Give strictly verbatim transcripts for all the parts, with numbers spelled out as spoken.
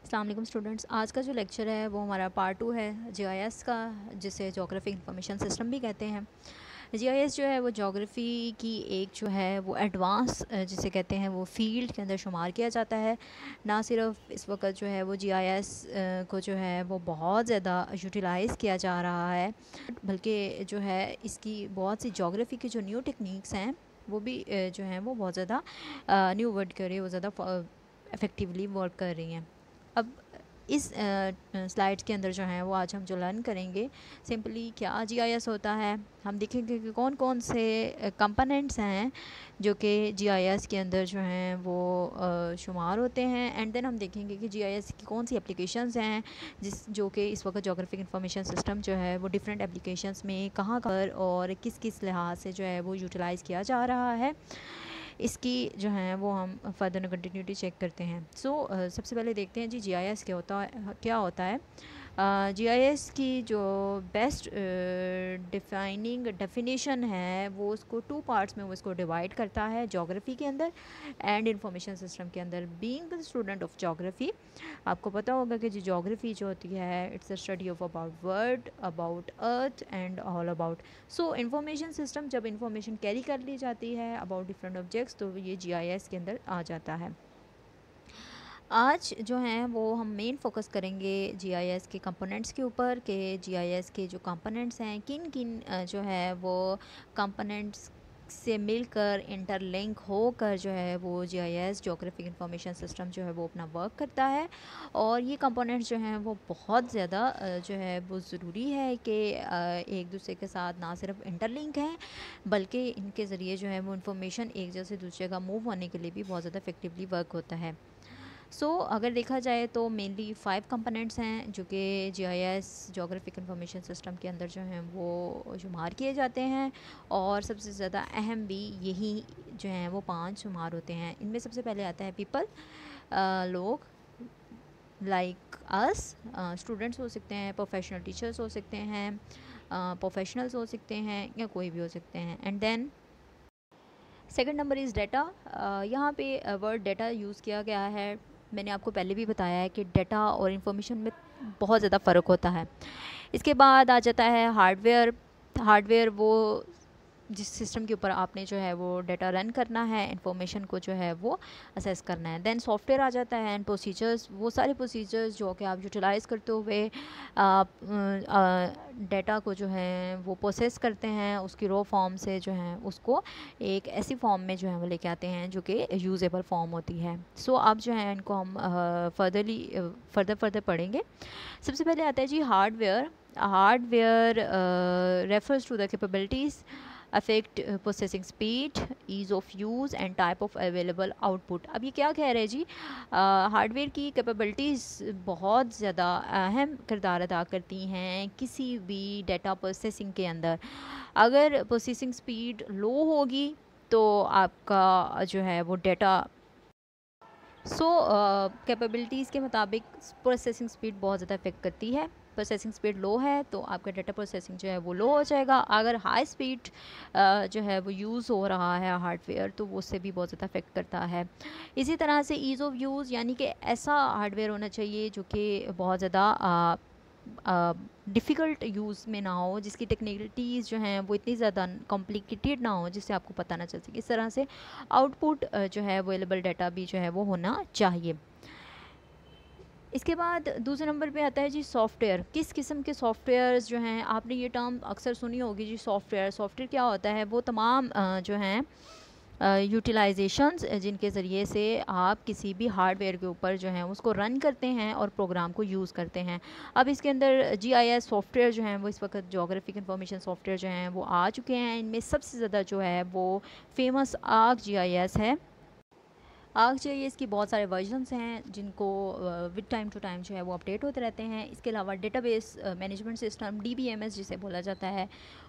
अस्सलाम वालेकुम स्टूडेंट्स। आज का जो लेक्चर है वो हमारा पार्ट टू है जीआईएस का, जिसे जोग्राफिक इंफॉर्मेशन सिस्टम भी कहते हैं। जीआईएस जो है वो जोग्राफ़ी की एक जो है वो एडवांस जिसे कहते हैं वो फील्ड के अंदर शुमार किया जाता है। ना सिर्फ इस वक्त जो है वो जीआईएस को जो है वो बहुत ज़्यादा यूटिलाइज़ किया जा रहा है, बल्कि जो है इसकी बहुत सी जोग्राफ़ी की जो न्यू टेक्निक्स हैं वो भी जो हैं वो बहुत ज़्यादा न्यू वर्ड कर रही है, वो ज़्यादा इफ़ेक्टिवली वर्क कर रही हैं। अब इस स्लाइड्स के अंदर जो है वो आज हम जो लर्न करेंगे सिंपली क्या जीआईएस होता है। हम देखेंगे कि कौन कौन से कंपोनेंट्स हैं जो कि जीआईएस के अंदर जो हैं वो शुमार होते हैं, एंड देन हम देखेंगे कि जीआईएस की कौन सी एप्लीकेशंस हैं जिस जो कि इस वक्त जोग्राफिक इंफॉर्मेशन सिस्टम जो है वो डिफरेंट एप्लीकेशंस में कहाँ पर और किस किस लिहाज से जो है वो यूटिलाइज़ किया जा रहा है। इसकी जो है वो हम फर्दर कंटिन्यूटी चेक करते हैं। सो so, uh, सबसे पहले देखते हैं जी जीआईएस क्या होता है क्या होता है जीआईएस uh, की जो बेस्ट डिफाइनिंग डेफिनेशन है वो उसको टू पार्ट्स में वो इसको डिवाइड करता है, जोग्राफ़ी के अंदर एंड इंफॉर्मेशन सिस्टम के अंदर। Being the student of geography आपको पता होगा कि जी जोग्राफ़ी जो होती है it's a study of about world, about earth and all about. So information system जब इंफॉर्मेशन कैरी कर ली जाती है अबाउट डिफरेंट ऑब्जेक्ट्स तो ये जीआईएस के अंदर आ जाता है। आज जो हैं वो हम मेन फोकस करेंगे जीआईएस के कंपोनेंट्स के ऊपर कि जीआईएस के जो कंपोनेंट्स हैं किन किन जो है वो कंपोनेंट्स से मिलकर इंटरलिंक होकर जो है वो जीआईएस जोग्राफिक इंफॉर्मेशन सिस्टम जो है वो अपना वर्क करता है। और ये कंपोनेंट्स जो हैं वो बहुत ज़्यादा जो है वो ज़रूरी है कि एक दूसरे के साथ ना सिर्फ इंटरलिंक हैं बल्कि इनके ज़रिए जो है वो इंफॉर्मेशन एक जगह से दूसरी जगह मूव होने के लिए भी बहुत ज़्यादा इफेक्टिवली वर्क होता है। सो so, अगर देखा जाए तो मेनली फाइव कंपोनेंट्स हैं जो कि जीआईएस जोग्राफिक इंफॉर्मेशन सिस्टम के अंदर जो हैं वो शुमार किए जाते हैं, और सबसे ज़्यादा अहम भी यही जो हैं वो पांच शुमार होते हैं। इनमें सबसे पहले आता है पीपल, लोग लाइक अस, स्टूडेंट्स हो सकते हैं, प्रोफेशनल टीचर्स हो सकते हैं, प्रोफेशनल्स हो सकते हैं या कोई भी हो सकते हैं। And then second number is data. यहाँ पे वर्ड डेटा यूज़ किया गया है। मैंने आपको पहले भी बताया है कि डेटा और इन्फॉर्मेशन में बहुत ज़्यादा फ़र्क होता है। इसके बाद आ जाता है हार्डवेयर। हार्डवेयर वो जिस सिस्टम के ऊपर आपने जो है वो डेटा रन करना है, इंफॉर्मेशन को जो है वो असेस करना है। देन सॉफ्टवेयर आ जाता है, एंड प्रोसीजर्स वो सारे प्रोसीजर्स जो कि आप यूटिलाइज़ करते हुए आप डेटा को जो है वो प्रोसेस करते हैं, उसकी रॉ फॉर्म से जो है उसको एक ऐसी फॉर्म में जो है वो लेके आते हैं जो कि यूजेबल फॉर्म होती है। सो so, आप जो है इनको हम फर्दरली फर्दर फर्दर पढ़ेंगे। सबसे पहले आता है जी hardware. Hardware refers to the capabilities, affect processing speed, ease of use and type of available output. अब ये क्या कह रहे हैं जी, हार्डवेयर की कैपेबिलिटीज़ बहुत ज़्यादा अहम किरदार अदा करती हैं किसी भी डेटा प्रोसेसिंग के अंदर। अगर प्रोसेसिंग स्पीड लो होगी तो आपका जो है वो डेटा सो कैपेबिलिटीज़ के मुताबिक प्रोसेसिंग स्पीड बहुत ज़्यादा इफेक्ट करती है। प्रोसेसिंग स्पीड लो है तो आपका डेटा प्रोसेसिंग जो है वो लो हो जाएगा। अगर हाई स्पीड जो है वो यूज़ हो रहा है हार्डवेयर तो वो उससे भी बहुत ज़्यादा इफेक्ट करता है। इसी तरह से ईज़ ऑफ यूज़, यानी कि ऐसा हार्डवेयर होना चाहिए जो कि बहुत ज़्यादा डिफ़िकल्ट यूज़ में ना हो, जिसकी टेक्निकलिटीज़ जो हैं वो इतनी ज़्यादा कॉम्प्लिकेटेड ना हो जिससे आपको पता ना चल सके। इस तरह से आउटपुट जो है अवेलेबल डाटा भी जो है वो होना चाहिए। इसके बाद दूसरे नंबर पे आता है जी सॉफ्टवेयर। किस किस्म के सॉफ्टवेयर्स जो हैं, आपने ये टर्म अक्सर सुनी होगी जी सॉफ्टवेयर। सॉफ्टवेयर क्या होता है, वो तमाम जो हैं यूटिलाइजेशंस जिनके ज़रिए से आप किसी भी हार्डवेयर के ऊपर जो हैं उसको रन करते हैं और प्रोग्राम को यूज़ करते हैं। अब इसके अंदर जीआईएस सॉफ्टवेयर जो हैं वो इस वक्त जोग्राफिक इंफॉर्मेशन सॉफ्टवेयर जो हैं वो आ चुके हैं। इनमें सबसे ज़्यादा जो है वो फेमस आर्क जीआईएस है। आर्क जीआईएस की बहुत सारे वर्जन्स हैं जिनको विद टाइम टू टाइम जो है वो अपडेट होते रहते हैं। इसके अलावा डेटाबेस मैनेजमेंट सिस्टम डीबीएमएस जिसे बोला जाता है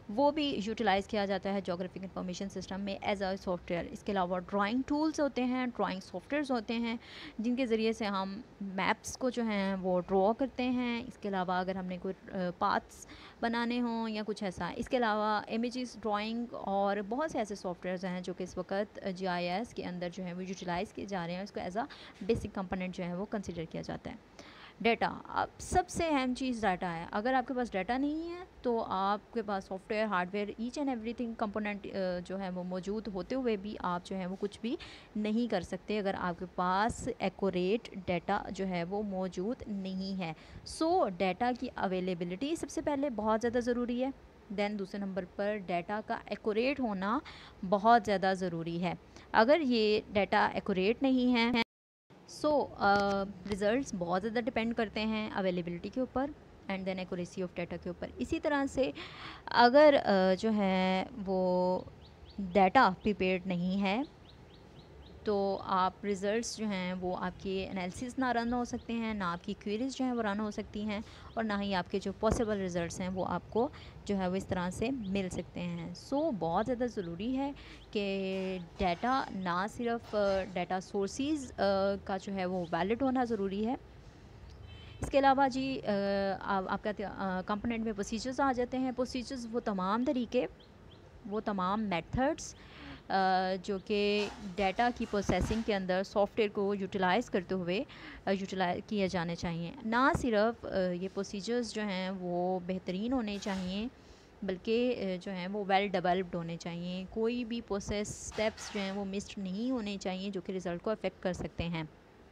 वो भी यूटिलाइज़ किया जाता है जोग्राफिक इंफॉर्मेशन सिस्टम में एज अ सॉफ्टवेयर। इसके अलावा ड्राइंग टूल्स होते हैं, ड्राइंग सॉफ्टवेयर्स होते हैं, जिनके ज़रिए से हम मैप्स को जो हैं वो ड्रॉ करते हैं। इसके अलावा अगर हमने कोई पाथ्स बनाने हों या कुछ ऐसा, इसके अलावा इमेजेस ड्राइंग और बहुत से ऐसे सॉफ्टवेयर्स हैं जो कि इस वक्त जीआईएस के अंदर जो है वो यूटिलाइज़ किए जा रहे हैं। इसको एज अ बेसिक कंपोनेंट जो है वो कंसिडर किया जाता है। डाटा, अब सबसे अहम चीज़ डाटा है। अगर आपके पास डाटा नहीं है तो आपके पास software, hardware, each and everything component जो है वो मौजूद होते हुए भी आप जो है वो कुछ भी नहीं कर सकते अगर आपके पास एक्यूरेट डाटा जो है वो मौजूद नहीं है। सो so, डाटा की अवेलेबिलिटी सबसे पहले बहुत ज़्यादा ज़रूरी है। दैन दूसरे नंबर पर डाटा का एक्यूरेट होना बहुत ज़्यादा ज़रूरी है। अगर ये डाटा एक्यूरेट नहीं है सो रिज़ल्ट्स बहुत ज़्यादा डिपेंड करते हैं अवेलेबिलिटी के ऊपर and then accuracy of data के ऊपर। इसी तरह से अगर uh, जो है वो डाटा प्रिपेयर्ड नहीं है तो आप रिज़ल्ट्स जो हैं वो आपके एनालिसिस ना रन हो सकते हैं, ना आपकी क्वेरीज जो हैं वो रन हो सकती हैं, और ना ही आपके जो पॉसिबल रिज़ल्ट्स हैं वो आपको जो है वो इस तरह से मिल सकते हैं। सो so, बहुत ज़्यादा ज़रूरी है कि डाटा ना सिर्फ डाटा सोर्सेज का जो है वो वैलिड होना ज़रूरी है। इसके अलावा जी आ, आपका कंपोनेंट में प्रोसीजर्स आ जाते हैं। प्रोसीजर्स वो तमाम तरीके, वो तमाम मेथड्स जो कि डाटा की प्रोसेसिंग के अंदर सॉफ्टवेयर को यूटिलाइज़ करते हुए यूटिलाइज किए जाने चाहिए। ना सिर्फ ये प्रोसीजर्स जो हैं वो बेहतरीन होने चाहिए बल्कि जो हैं वो वेल डेवलप्ड होने चाहिए। कोई भी प्रोसेस स्टेप्स जो हैं वो मिस्ड नहीं होने चाहिए जो कि रिज़ल्ट को अफेक्ट कर सकते हैं।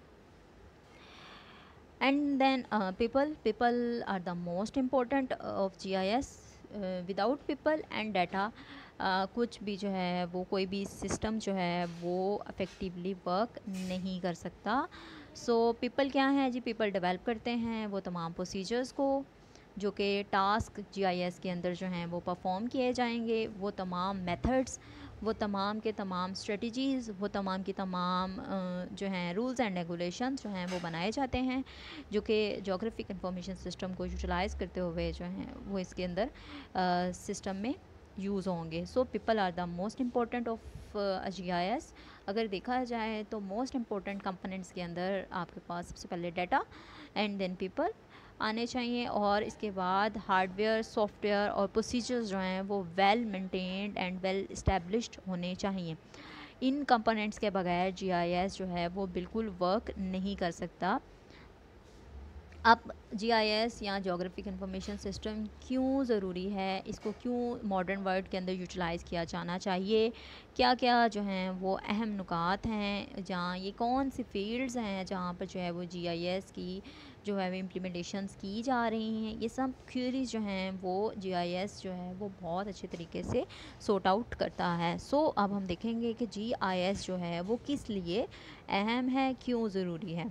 And then people people are the most important of GIS. Without people and data कुछ भी जो है वो कोई भी सिस्टम जो है वो अफेक्टिवली वर्क नहीं कर सकता। सो so, पीपल क्या है जी? पीपल डेवलप करते हैं वो तमाम प्रोसीजर्स को जो कि टास्क जीआईएस के अंदर जो हैं वो परफॉर्म किए जाएंगे। वो तमाम मेथड्स, वो तमाम के तमाम स्ट्रेटजीज़, वो तमाम की तमाम जो हैं रूल्स एंड रेगुलेशंस जो हैं वो बनाए जाते हैं जो कि जोग्राफिक इंफॉर्मेशन सिस्टम को यूटिलाइज़ करते हुए जो हैं वो इसके अंदर सिस्टम में यूज़ होंगे। So people are the most important of GIS. अगर देखा जाए तो मोस्ट इम्पॉर्टेंट कंपोनेंट्स के अंदर आपके पास सबसे पहले डाटा एंड देन पीपल आने चाहिए, और इसके बाद हार्डवेयर, सॉफ्टवेयर और प्रोसीजर्स जो हैं वो well maintained and well established होने चाहिए। इन कंपोनेंट्स के बगैर जीआईएस जो है वो बिल्कुल वर्क नहीं कर सकता। अब जीआईएस या जोग्राफिक इंफॉर्मेशन सिस्टम क्यों ज़रूरी है, इसको क्यों मॉडर्न वर्ल्ड के अंदर यूटिलाइज़ किया जाना चाहिए, क्या क्या जो हैं वो अहम नुकात हैं, जहाँ ये कौन सी फील्ड्स हैं जहाँ पर जो है वो जीआईएस की जो है वो इम्प्लीमेंटेशंस की जा रही हैं, ये सब क्वेरीज जो हैं वो जीआईएस जो है वो बहुत अच्छे तरीके से सॉर्ट आउट करता है। सो so, अब हम देखेंगे कि जीआईएस जो है वो किस लिए अहम है, क्यों ज़रूरी है।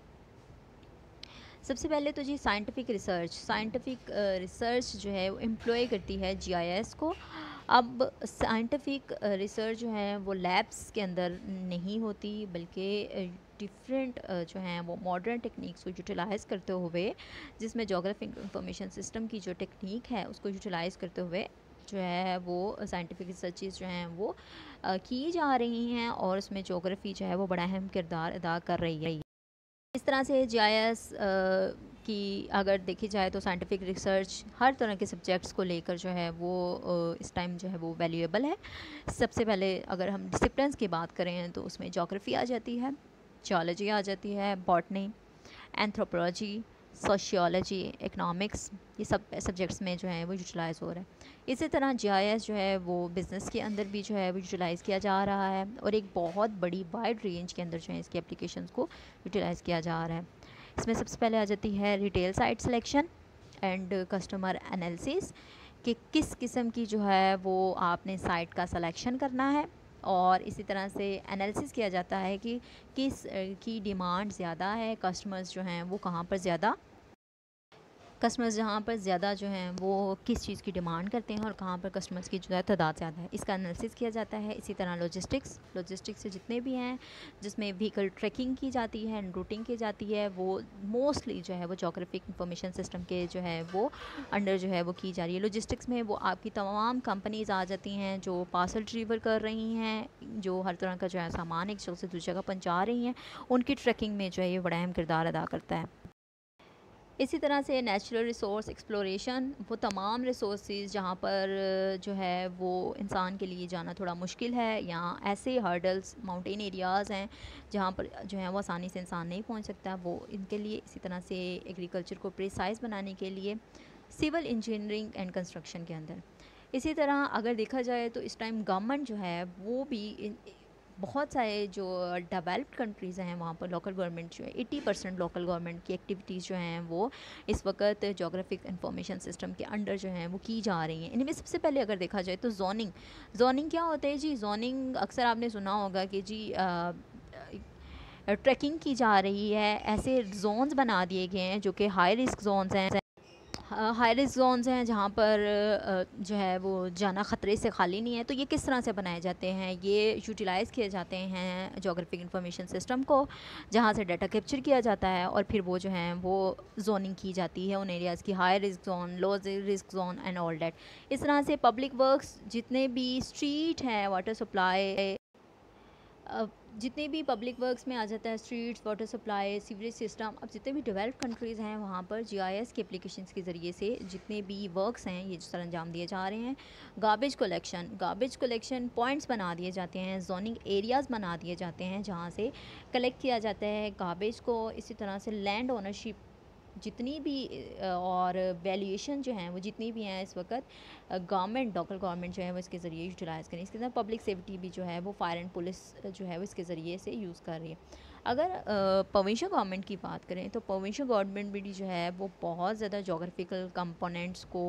सबसे पहले तो जी साइंटिफिक रिसर्च, साइंटिफिक रिसर्च जो है वो एम्प्लॉय करती है जीआईएस को। अब साइंटिफिक रिसर्च जो है वो लैब्स के अंदर नहीं होती बल्कि डिफरेंट जो हैं वो मॉडर्न टेक्निक्स को यूटिलाइज़ करते हुए, जिसमें जोग्राफिक इंफॉर्मेशन सिस्टम की जो टेक्निक है उसको यूटिलाइज़ करते हुए जो है वो साइंटिफिक रिसर्चेस जो हैं वो आ, की जा रही हैं, और उसमें जोग्राफ़ी जो है वो बड़ा अहम किरदार अदा कर रही है। इस तरह से जीआईएस की अगर देखी जाए तो साइंटिफिक रिसर्च हर तरह के सब्जेक्ट्स को लेकर जो है वो इस टाइम जो है वो वैल्यूएबल है। सबसे पहले अगर हम डिसिप्लिन्स की बात करें तो उसमें ज्योग्राफी आ जाती है, जियोलॉजी आ जाती है, बॉटनी, एंथ्रोपोलॉजी, सोशियोलॉजी, इकनॉमिक्स, ये सब सब्जेक्ट्स में जो है वो यूटिलाइज़ हो रहा है। इसी तरह जीआईएस जो है वो बिज़नेस के अंदर भी जो है वो यूटिलाइज़ किया जा रहा है, और एक बहुत बड़ी वाइड रेंज के अंदर जो है इसकी एप्लीकेशंस को यूटिलाइज़ किया जा रहा है। इसमें सबसे पहले आ जाती है retail site selection and customer analysis, कि किस किस्म की जो है वो आपने साइट का सिलेक्शन करना है, और इसी तरह से एनालिसिस किया जाता है कि किस की डिमांड ज़्यादा है, कस्टमर्स जो हैं वो कहाँ पर ज़्यादा कस्टमर्स जहाँ पर ज़्यादा जो हैं वो किस चीज़ की डिमांड करते हैं और कहाँ पर कस्टमर्स की जो है तादाद ज़्यादा है, इसका एनालिसिस किया जाता है। इसी तरह लॉजिस्टिक्स लॉजिस्टिक्स से जितने भी हैं जिसमें व्हीकल ट्रैकिंग की जाती है एंड रूटिंग की जाती है, वो मोस्टली जो है वो जोग्राफिक इंफॉर्मेशन सिस्टम के जो है वो अंडर जो है वो की जा रही है। लॉजिस्टिक्स में वो आपकी तमाम कंपनीज़ आ जाती हैं जो पार्सल डिलीवर कर रही हैं, जो हर तरह का जो है सामान एक जगह से दूसरी जगह पहुँचा रही हैं, उनकी ट्रैकिंग में जो है ये बड़ा अहम किरदार अदा करता है। इसी तरह से नेचुरल रिसोर्स एक्सप्लोरेशन, वो तमाम रिसोर्सेज जहाँ पर जो है वो इंसान के लिए जाना थोड़ा मुश्किल है, या ऐसे हर्डल्स माउंटेन एरियाज़ हैं जहाँ पर जो है वो आसानी से इंसान नहीं पहुँच सकता, वो इनके लिए। इसी तरह से एग्रीकल्चर को प्रिसाइज बनाने के लिए सिविल इंजीनियरिंग एंड कंस्ट्रक्शन के अंदर। इसी तरह अगर देखा जाए तो इस टाइम गवर्नमेंट जो है वो भी इन बहुत सारे जो डेवलप्ड कंट्रीज़ हैं वहाँ पर लोकल गवर्नमेंट जो है अस्सी परसेंट लोकल गवर्नमेंट की एक्टिविटीज़ जो हैं वो इस वक्त जोग्राफिक इंफॉर्मेशन सिस्टम के अंडर जो हैं वो की जा रही हैं। इनमें सबसे पहले अगर देखा जाए तो जोनिंग जोनिंग क्या होता है जी? जोनिंग अक्सर आपने सुना होगा कि जी ट्रैकिंग की जा रही है, ऐसे जोन्स बना दिए गए हैं जो कि हाई रिस्क जोन्स हैं, हाई रिस्क जोन्स हैं जहाँ पर जो है वो जाना ख़तरे से खाली नहीं है। तो ये किस तरह से बनाए जाते हैं? ये यूटिलाइज़ किए जाते हैं जोग्राफिक इंफॉर्मेशन सिस्टम को, जहाँ से डाटा कैप्चर किया जाता है और फिर वो जो है वो जोनिंग की जाती है उन एरियाज़ की, high risk zone, low risk zone and all that. इस तरह से पब्लिक वर्क्स जितने भी स्ट्रीट हैं, वाटर सप्लाई, जितने भी पब्लिक वर्क्स में आ जाता है, streets, water supply, sewerage system, अब जितने भी डेवलप कंट्रीज़ हैं वहाँ पर जीआईएस के एप्लीकेशंस के ज़रिए से जितने भी वर्क्स हैं ये सर अंजाम दिए जा रहे हैं। Garbage collection garbage collection points बना दिए जाते हैं, जोनिंग एरियाज़ बना दिए जाते हैं जहाँ से कलेक्ट किया जाता है गार्बेज को। इसी तरह से लैंड ओनरशिप जितनी भी और वैल्यूएशन जो हैं वो जितनी भी हैं इस वक्त गवर्नमेंट लोकल गवर्नमेंट जो है वो इसके ज़रिए यूटिलाइज़ करें। इसके साथ पब्लिक सेफ्टी भी जो है वो फायर एंड पुलिस जो है वो इसके ज़रिए से यूज़ कर रही है। अगर प्रोविंशियल गवर्नमेंट की बात करें तो प्रोविंशियल गवर्नमेंट भी जो है वो बहुत ज़्यादा जोग्राफिकल कंपोनेंट्स को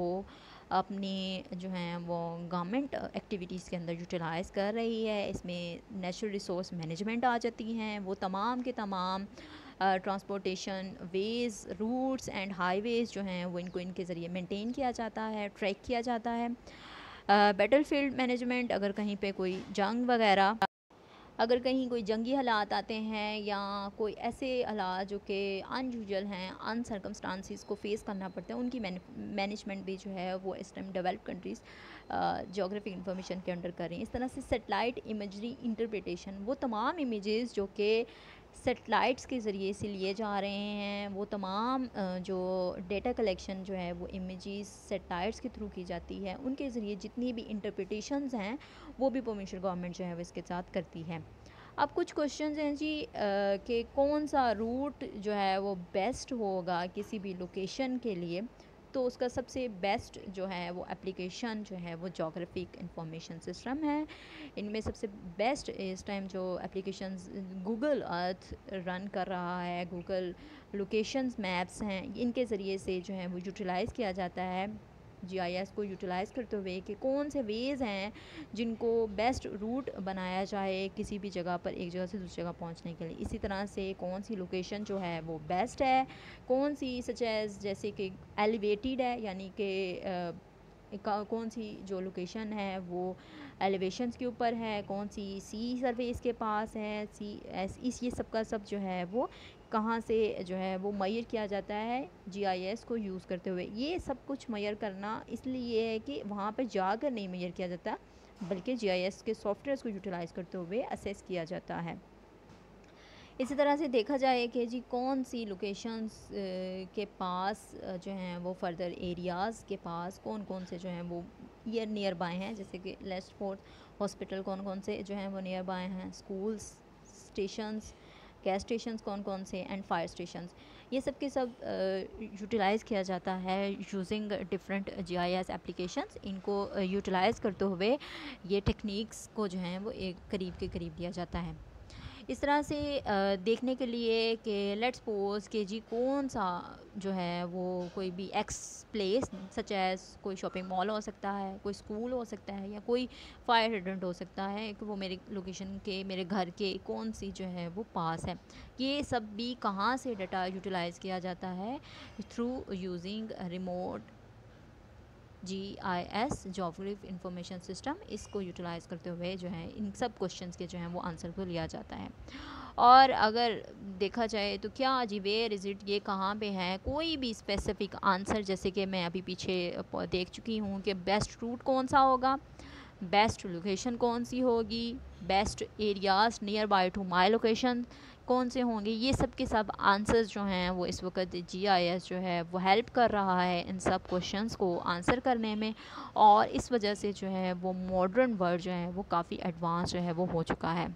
अपनी जो हैं वो गवर्नमेंट एक्टिविटीज़ के अंदर यूटिलाइज़ कर रही है। इसमें नेचुरल रिसोर्स मैनेजमेंट आ जाती हैं, वो तमाम के तमाम transportation ways, routes and highways जो हैं वो इनको इनके ज़रिए मेंटेन किया जाता है, ट्रैक किया जाता है। बैटल फील्ड मैनेजमेंट, अगर कहीं पे कोई जंग वगैरह अगर कहीं कोई जंगी हालात आते हैं या कोई ऐसे हालात जो कि अनयूजुअल हैं, अनसर्कमस्टांसिस को फेस करना पड़ता है, उनकी मैनेजमेंट भी जो है वो इस time develop countries geographic information के अंडर कर रही हैं। इस तरह से सेटेलाइट इमेजरी इंटरप्रिटेशन, वो तमाम इमेजेस जो कि सेटेलाइट्स के ज़रिए से लिए जा रहे हैं, वो तमाम जो डेटा कलेक्शन जो है वो इमेजेस सेटेलाइट्स के थ्रू की जाती है, उनके ज़रिए जितनी भी इंटरप्रिटेशंस हैं वो भी प्रोविंशियल गवर्नमेंट जो है वो इसके साथ करती है। अब कुछ क्वेश्चंस हैं जी कि कौन सा रूट जो है वो बेस्ट होगा किसी भी लोकेशन के लिए, तो उसका सबसे बेस्ट जो है वो एप्लीकेशन जो है वो जोग्राफिक इंफॉर्मेशन सिस्टम है। इनमें सबसे बेस्ट इस टाइम जो एप्लीकेशंस गूगल अर्थ रन कर रहा है, गूगल लोकेशंस मैप्स हैं, इनके ज़रिए से जो है वो यूटिलाइज़ किया जाता है जीआईएस को यूटिलाइज़ करते हुए कि कौन से वेज़ हैं जिनको बेस्ट रूट बनाया जाए किसी भी जगह पर एक जगह से दूसरी जगह पहुंचने के लिए। इसी तरह से कौन सी लोकेशन जो है वो बेस्ट है, कौन सी सच एज़ जैसे कि एलिवेटेड है, यानी कि कौन सी जो लोकेशन है वो एलिवेशंस के ऊपर है, कौन सी सी सरफेस के पास है, सी एस इस ये सब का सब जो है वो कहाँ से जो है वो मेजर किया जाता है जीआईएस को यूज़ करते हुए। ये सब कुछ मेजर करना इसलिए है कि वहाँ पर जाकर नहीं मेजर किया जाता, बल्कि जीआईएस के सॉफ्टवेयर्स को यूटिलाइज़ करते हुए असेस किया जाता है। इसी तरह से देखा जाए कि जी कौन सी लोकेशंस के पास जो हैं वो फर्दर एरियाज़ के पास कौन कौन से जो हैं वो ईयर नियर बाय हैं, जैसे कि लेस्ट फोर्थ हॉस्पिटल कौन कौन से जो हैं वो नियर बाय हैं, स्कूल्स, स्टेशंस, गैस स्टेशंस कौन कौन से एंड फायर स्टेशंस, ये सब के सब यूटिलाइज़ किया जाता है यूजिंग डिफरेंट जीआईएस एप्लीकेशंस। इनको यूटिलाइज़ करते हुए ये टेक्निक्स को जो हैं वो एक करीब के करीब लिया जाता है। इस तरह से अ, देखने के लिए कि लेट्स सपोज कि जी कौन सा जो है वो कोई भी एक्स प्लेस सच एज कोई शॉपिंग मॉल हो सकता है, कोई स्कूल हो सकता है, या कोई फायर हाइड्रेंट हो सकता है कि वो मेरे लोकेशन के, मेरे घर के कौन सी जो है वो पास है। ये सब भी कहाँ से डाटा यूटिलाइज़ किया जाता है? Through using remote G I S geographic information system. इसको यूटिलाइज़ करते हुए जो है इन सब क्वेश्चंस के जो हैं वो आंसर को लिया जाता है। और अगर देखा जाए तो क्या जी वेयर इज़ इट, ये कहाँ पे है, कोई भी स्पेसिफिक आंसर, जैसे कि मैं अभी पीछे देख चुकी हूँ कि बेस्ट रूट कौन सा होगा, बेस्ट लोकेशन कौन सी होगी, best areas nearby to my location कौन से होंगे, ये सब के सब आंसर्स जो हैं वो इस वक्त जीआईएस जो है वो हेल्प कर रहा है इन सब क्वेश्चंस को आंसर करने में। और इस वजह से जो है वो मॉडर्न वर्ल्ड जो है वो काफ़ी एडवांस जो है वो हो चुका है।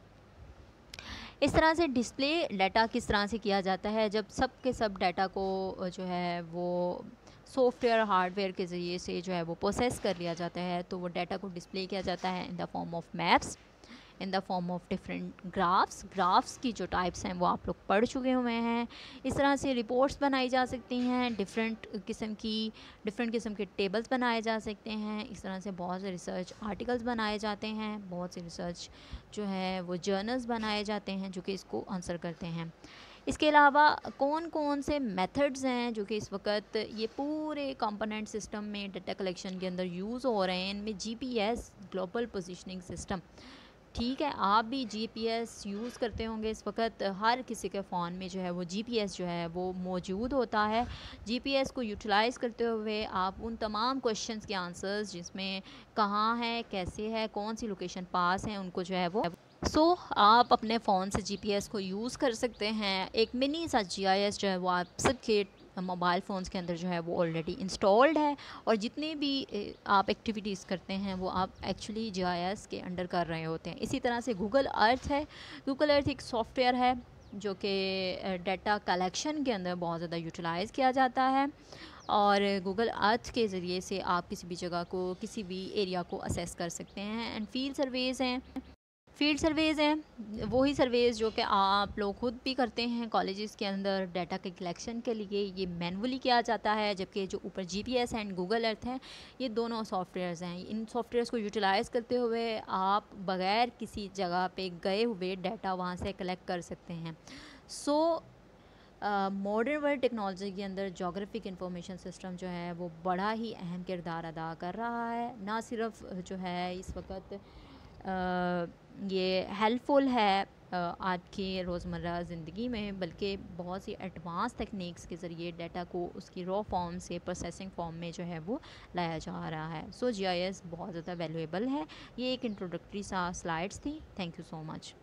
इस तरह से डिस्प्ले डाटा किस तरह से किया जाता है, जब सब के सब डाटा को जो है वो सॉफ्टवेयर हार्डवेयर के ज़रिए से जो है वो प्रोसेस कर लिया जाता है, तो वो डाटा को डिस्प्ले किया जाता है in the form of maps, in the form of different graphs. Graphs की जो टाइप्स हैं वो आप लोग पढ़ चुके हुए हैं। इस तरह से रिपोर्ट्स बनाई जा सकती हैं, डिफरेंट किस्म की डिफरेंट किस्म के टेबल्स बनाए जा सकते हैं। इस तरह से बहुत से रिसर्च आर्टिकल्स बनाए जाते हैं, बहुत से रिसर्च जो है वो जर्नल्स बनाए जाते हैं जो कि इसको आंसर करते हैं। इसके अलावा कौन कौन से मेथड्स हैं जो कि इस वक्त ये पूरे कंपोनेंट सिस्टम में डाटा कलेक्शन के अंदर यूज़ हो रहे हैं। इनमें जीपीएस ग्लोबल पोजीशनिंग सिस्टम, ठीक है, आप भी जीपीएस यूज़ करते होंगे इस वक्त, हर किसी के फ़ोन में जो है वो जीपीएस जो है वो मौजूद होता है। जीपीएस को यूटिलाइज़ करते हुए आप उन तमाम क्वेश्चंस के आंसर्स, जिसमें कहाँ है, कैसे है, कौन सी लोकेशन पास है, उनको जो है वो सो so, आप अपने फ़ोन से जीपीएस को यूज़ कर सकते हैं। एक मिनी सा जीआईएस जो है वो आप सबके मोबाइल फ़ोन्स के अंदर जो है वो ऑलरेडी इंस्टॉल्ड है, और जितने भी आप एक्टिविटीज़ करते हैं वो आप एक्चुअली जीआईएस के अंडर कर रहे होते हैं। इसी तरह से गूगल अर्थ है। गूगल अर्थ एक सॉफ्टवेयर है जो कि डाटा कलेक्शन के अंदर बहुत ज़्यादा यूटिलाइज़ किया जाता है, और गूगल अर्थ के ज़रिए से आप किसी भी जगह को, किसी भी एरिया को असेस कर सकते हैं। एंड फील्ड सर्वेज़ हैं। फील्ड सर्वेज़ हैं वही सर्वेज़ जो कि आप लोग खुद भी करते हैं कॉलेजेस के अंदर डाटा के कलेक्शन के लिए, ये मैनुअली किया जाता है। जबकि जो ऊपर जीपीएस एंड गूगल अर्थ हैं, ये दोनों सॉफ्टवेयर्स हैं। इन सॉफ्टवेयर्स को यूटिलाइज़ करते हुए आप बग़ैर किसी जगह पे गए हुए डाटा वहाँ से कलेक्ट कर सकते हैं। सो मॉडर्न वर्ल्ड टेक्नोलॉजी के अंदर जोग्राफिक इंफॉर्मेशन सिस्टम जो है वो बड़ा ही अहम किरदार अदा कर रहा है। ना सिर्फ जो है इस वक्त Uh, ये हेल्पफुल है uh, आज की रोज़मर्रा ज़िंदगी में, बल्कि बहुत सी एडवांस टेक्निक्स के ज़रिए डाटा को उसकी रॉ फॉर्म से प्रोसेसिंग फॉर्म में जो है वो लाया जा रहा है। सो जीआईएस बहुत ज़्यादा वैल्यूएबल है। ये एक इंट्रोडक्टरी सा स्लाइड्स थी। Thank you so much.